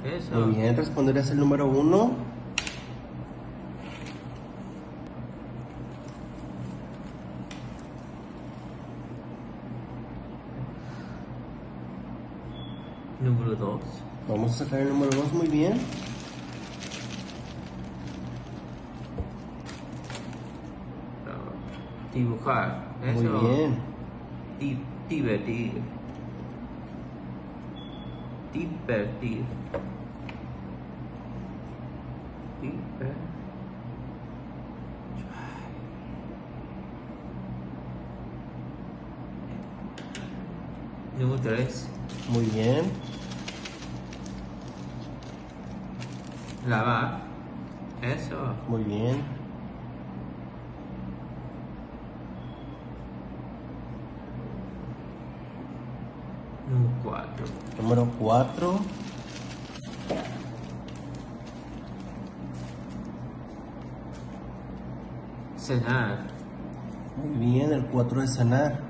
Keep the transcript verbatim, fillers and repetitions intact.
Eso. Muy bien, responder es el número uno. Número dos. Vamos a sacar el número dos, muy bien. Dibujar. Eso. Muy bien. Di- divertir. Divertir. Diver- Número tres. Muy bien. Lavar. Eso. Muy bien. Número cuatro. Número cuatro. Cenar. Muy bien, el cuatro de cenar.